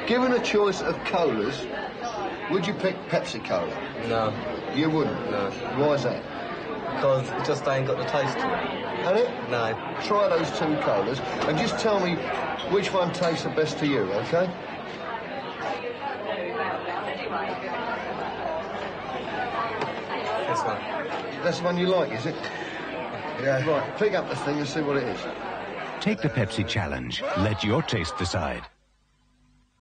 Given a choice of colas, would you pick Pepsi Cola? No. You wouldn't? No. Why is that? Because it just ain't got the taste to it. Had it? No. Try those two colas and just tell me which one tastes the best to you, OK? This one. That's the one you like, is it? Yeah. Right, pick up the thing and see what it is. Take the Pepsi challenge. Let your taste decide.